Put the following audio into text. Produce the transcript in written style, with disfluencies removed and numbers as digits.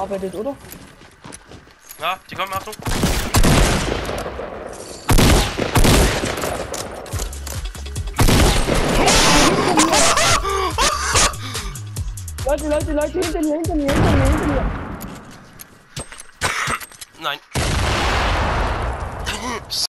gearbeitet, oder? Ja, die kommen, Achtung. Leute, hinter mir. Nein.